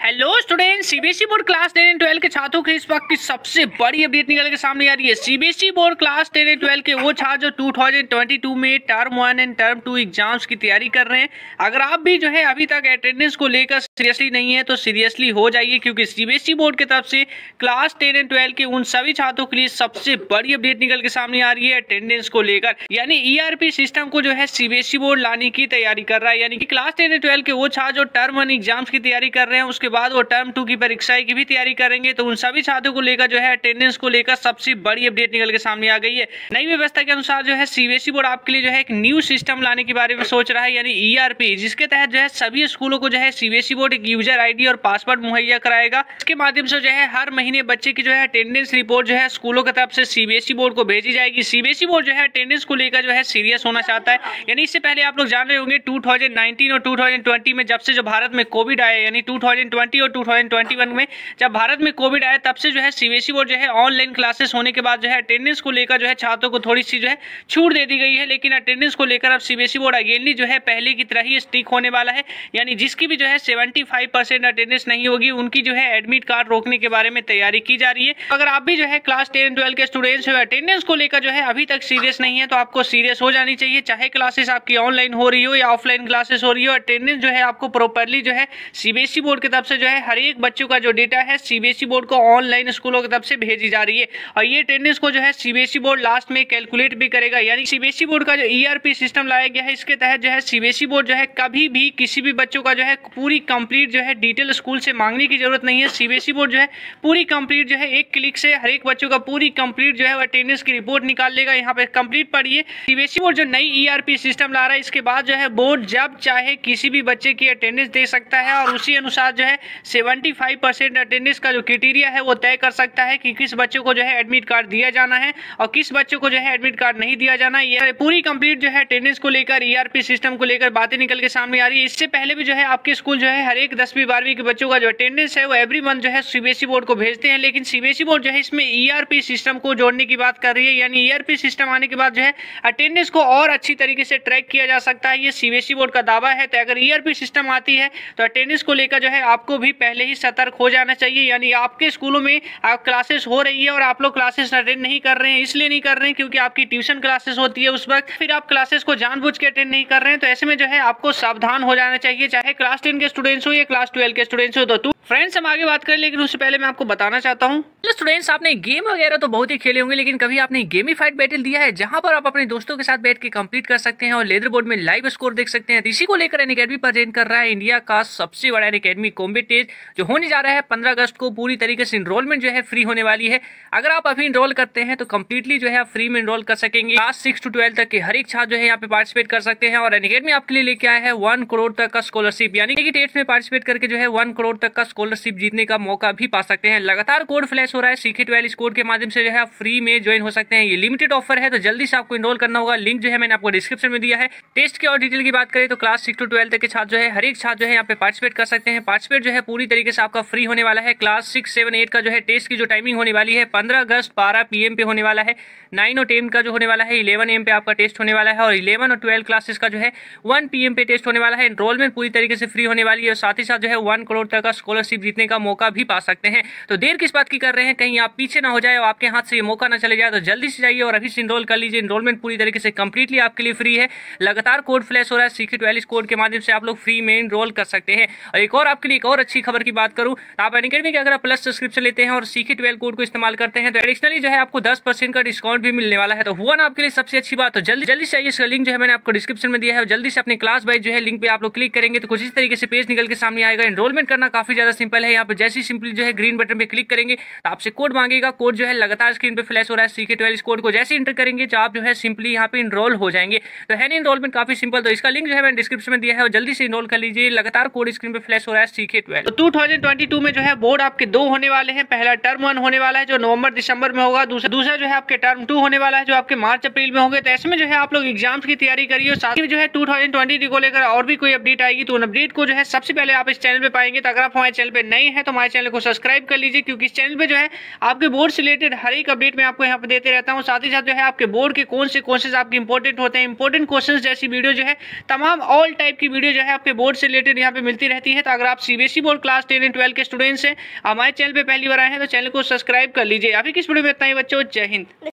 Hello student, CBSE board class 10 and 12 के छात्रों के इस वक्त की सबसे बड़ी अपडेट निकल के सामने आ रही है। सीबीएसई बोर्ड क्लास 10 एंड 12 के वो छात्र जो 2022 में टर्म 1 एंड टर्म 2 एग्जाम्स की तैयारी कर रहे हैं, अगर आप भी जो है अभी तक अटेंडेंस को लेकर सीरियसली नहीं है तो सीरियसली हो जाइए, क्योंकि सीबीएसई बोर्ड की तरफ से क्लास 10 एंड 12 के उन सभी छात्रों के लिए सबसे बड़ी अपडेट निकल के सामने आ रही है अटेंडेंस को लेकर। यानी ईआरपी सिस्टम को जो है सीबीएसई बोर्ड लाने की तैयारी कर रहा है। यानी कि क्लास 10 एंड 12 के वो छात्र जो टर्म 1 एग्जाम्स की तैयारी कर रहे हैं, उसके बाद वो टर्म 2 की परीक्षाएं की भी तैयारी करेंगे, तो उन सभी छात्रों को लेकर जो है अटेंडेंस को लेकर सबसे बड़ी अपडेट निकल के सामने आ गई है। नई व्यवस्था के अनुसार जो है सीबीएसई बोर्ड आपके लिए जो है एक न्यू सिस्टम लाने के बारे में सोच रहा है, यानी ईआरपी, जिसके तहत जो है सभी स्कूलों को जो है सीबीएसई बोर्ड एक यूजर आईडी और पासवर्ड मुहैया कराएगा। इसके माध्यम से जो है हर महीने बच्चे की जो है अटेंडेंस रिपोर्ट जो है स्कूलों की तरफ से सीबीएसई बोर्ड को भेजी जाएगी। सीबीएसई बोर्ड जो है अटेंडेंस को लेकर जो है सीरियस होना चाहता है। यानी इससे पहले आप लोग जान रहे होंगे 2019 और 2020 में जब से जो भारत में कोविड आया, यानी 2020 और 2021 में जब भारत में कोविड आया, तब से जो है सीबीएसई बोर्ड जो है ऑनलाइन क्लासेस होने के बाद जो है अटेंडेंस को लेकर जो है छात्रों को थोड़ी सी जो है छूट दे दी गई है। लेकिन अटेंडेंस को लेकर अब सीबीएसई बोर्ड अगेनली जो है पहले की तरह ही स्ट्रिक्ट होने वाला है। यानी जिसकी भी जो है 75% अटेंडेंस नहीं होगी, उनकी जो है एडमिट कार्ड रोकने के बारे में तैयारी की जा रही है। अगर आप भी जो है क्लास 10 12 के स्टूडेंट्स हो, अटेंडेंस को लेकर जो है अभी तक सीरियस नहीं है, तो आपको सीरियस हो जानी चाहिए। चाहे क्लासेस आपकी ऑनलाइन हो रही हो या ऑफलाइन क्लासेस हो रही हो, अटेंडेंस जो है आपको प्रॉपर्ली जो है सीबीएसई बोर्ड की तरफ से जो है हर एक बच्चों का जो डेटा है सीबीएसई बोर्ड को ऑनलाइन स्कूलों की तरफ से भेजी जा रही है। और ये अटेंडेंस को जो है सीबीएसई बोर्ड लास्ट में कैलकुलेट भी करेगा। यानी सीबीएसई बोर्ड का जो ईआरपी सिस्टम लाया गया है, इसके तहत जो है सीबीएसई बोर्ड जो है कभी भी किसी भी बच्चों का जो है पूरी कंप्लीट जो है डिटेल स्कूल से मांगने की जरूरत नहीं है। सीबीएसई बोर्ड जो है पूरी कंप्लीट जो है एक क्लिक से हर एक बच्चों का पूरी कंप्लीट जो है अटेंडेंस की रिपोर्ट निकाल लेगा। यहाँ पे कंप्लीट पढ़िए, सीबीएसई बोर्ड जो नई ईआरपी सिस्टम ला रहा है, इसके बाद जो है बोर्ड जब चाहे किसी भी बच्चे की अटेंडेंस दे सकता है और उसी अनुसार जो है 75% अटेंडेंस का जो क्राइटेरिया है वो तय कर सकता है कि किस बच्चों को जो है एडमिट कार्ड दिया जाना है और किस बच्चों को जो है एडमिट कार्ड नहीं दिया जाना है। ये पूरी कंप्लीट जो है अटेंडेंस को लेकर ईआरपी सिस्टम को लेकर बातें निकल के सामने आ रही है। इससे पहले भी जो है आपके स्कूल जो है हर एक 10वीं 12वीं के बच्चों का जो अटेंडेंस है वो एवरी मंथ जो है सीबीएसई बोर्ड को भेजते हैं, लेकिन सीबीएसई बोर्ड जो है इसमें ईआरपी सिस्टम को जोड़ने की बात कर रही है। यानी ईआरपी सिस्टम आने के बाद जो है अटेंडेंस को और अच्छी तरीके से ट्रैक किया जा सकता है, ये सीबीएसई बोर्ड का दावा है। तो अगर ईआरपी सिस्टम आती है तो अटेंडेंस को लेकर जो है आपको भी पहले ही सतर्क हो जाना चाहिए। यानी आपके स्कूलों में आप क्लासेस हो रही है और आप लोग क्लासेस अटेंड नहीं कर रहे हैं, इसलिए नहीं कर रहे हैं क्योंकि आपकी ट्यूशन क्लासेस होती है उस वक्त, फिर आप क्लासेस को जानबूझ के अटेंड नहीं कर रहे हैं, तो ऐसे में जो है आपको सावधान हो जाना चाहिए, चाहे क्लास 10 के स्टूडेंट्स हो या क्लास 12 के स्टूडेंट्स हो। तो फ्रेंड्स, हम आगे बात करें, लेकिन उससे पहले मैं आपको बताना चाहता हूँ स्टूडेंट्स, आपने गेम वगैरह तो बहुत ही खेले होंगे, लेकिन कभी आपने गेमीफाइड बैटल दिया है जहां पर आप अपने दोस्तों के साथ बैठ के कंप्लीट कर सकते हैं और लेदर बोर्ड में लाइव स्कोर देख सकते हैं। इसी को लेकर अनअकैडमी प्रेजेंट कर रहा है इंडिया का सबसे बड़ा अनअकैडमी कॉम्बैट टेस्ट, जो होने जा रहा है 15 अगस्त को। पूरी तरीके से इनरोलमेंट जो है फ्री होने वाली है। अगर आप अभी इनरोल करते हैं तो कंप्लीटली जो है आप फ्री में इनरोल कर सकेंगे। क्लास 6 to 12 तक के हर एक छात्र जो है यहाँ पे पार्टिसिपेट कर सकते हैं। और अनअकैडमी आपके लिए लेके आया है 1 करोड़ तक का स्कॉलरशिप, यानी कि टेस्ट में पार्टिसिपेट करके जो है 1 करोड़ तक का स्कॉलरशिप जीतने का मौका भी पा सकते हैं। लगातार कोड फ्लैश हो रहा है, सीके12 कोड के माध्यम से जो है आप फ्री में ज्वाइन हो सकते हैं। ये लिमिटेड ऑफर है, तो जल्दी से आपको इनरोल करना होगा। लिंक जो है मैंने आपको डिस्क्रिप्शन में दिया है। टेस्ट की और डिटेल की बात करें तो क्लास 6 to 12 तक के छात्र जो है हर एक छात्र जो है यहाँ पे पार्टिसिपेट कर सकते हैं। पार्टिसिपेट जो है पूरी तरीके से आपका फ्री होने वाला है। क्लास 6, 7, 8 का जो है टेस्ट की जो टाइमिंग होने वाली है 15 अगस्त 12 PM पे होने वाला है। 9 और 10 का जो होने वाला है 11 AM पे आपका टेस्ट होने वाला है। और 11 और 12 क्लासेस का जो है 1 PM पे टेस्ट होने वाला है। इनरोलमेंट पूरी तरीके से फ्री होने वाली है और साथ ही साथ जो है 1 करोड़ तक का स्कॉलरशिप जीतने का मौका भी पा सकते हैं। तो देर किस बात की कर रहे हैं, कहीं आप पीछे ना हो जाए और आपके हाथ से ये मौका ना चले जाए, तो जल्दी से जाइए और अभी से इनरोल कर लीजिए। इनरोलमेंट पूरी तरीके से कंप्लीटली आपके लिए फ्री है। लगातार कोड फ्लैश हो रहा है, सीके12 कोड के माध्यम से आप लोग फ्री में इनरोल कर सकते हैं। और एक और आपके लिए एक और अच्छी खबर की बात करूं, आप अनअकैडमी के अगर आप प्लस सब्सक्रिप्शन लेते हैं और सीके12 कोड को इस्तेमाल करते हैं तो एडिशनली जो है आपको 10% का डिस्काउंट भी मिलने वाला है। तो हुआ ना आपके लिए सबसे अच्छी बात। तो जल्दी से आइए, इसका लिंक जो है मैंने आपको डिस्क्रिप्शन में दिया है, और जल्दी से अपने क्लास वाइज जो है लिंक पे आप लोग क्लिक करेंगे तो कुछ इस तरीके से पेज निकल के सामने आएगा। इनरोलमेंट करना काफी ज्यादा सिंपल है। यहाँ पे जैसे सिंपली जो है ग्रीन बटन पे क्लिक करेंगे तो आपसे कोड मांगेगा। कोड जो है लगातार स्क्रीन पे फ्लैश हो रहा है, सीके12 कोड को जैसे इंटर करेंगे तो आप जो है सिंपली यहाँ पे इनरोल हो जाएंगे। तो है ना इनरोलमेंट काफी सिंपल। तो इसका लिंक जो है मैंने डिस्क्रिप्शन में दिया है और जल्दी से इनरोल कर लीजिए। लगातार कोड स्क्रीन पे फ्लैश हो रहा है सीके12। तो 2022 में जो है बोर्ड आपके 2 होने वाले हैं। पहला टर्म 1 होने वाला है जो नवंबर दिसंबर में होगा। दूसरा जो है आपके टर्म 2 होने वाला है जो आपके मार्च अप्रैल में होंगे। तो ऐसे में जो है आप लोग एग्जाम्स की तैयारी करिए। और साथ ही जो है 2022 को लेकर और भी कोई अपडेट आएगी तो उन अपडेट को जो है सबसे पहले आप इस चैनल पे पाएंगे। तो अगर आप हमारे चैनल चैनल पे नए हैं तो हमारे चैनल को सब्सक्राइब कर लीजिए, क्योंकि इस चैनल पे जो है आपके बोर्ड से रिलेटेड हर एक अपडेट मैं आपको यहाँ पे देते रहता हूँ। साथ ही साथ जो है आपके बोर्ड के कौन से क्वेश्चंस आपके इंपॉर्टेंट होते हैं, इंपॉर्टेंट क्वेश्चंस जैसी वीडियो जो है तमाम ऑल टाइप की वीडियो जो है आपके बोर्ड से रिलेटेड यहाँ पे मिलती रहती है। तो अगर आप सीबीएसई बोर्ड क्लास 10 एंड 12 के स्टूडेंट्स हैं, हमारे चैनल पे पहली बार आए हैं तो चैनल को सब्सक्राइब कर लीजिए। अभी किस वीडियो में इतना ही बच्चों, जय हिंद।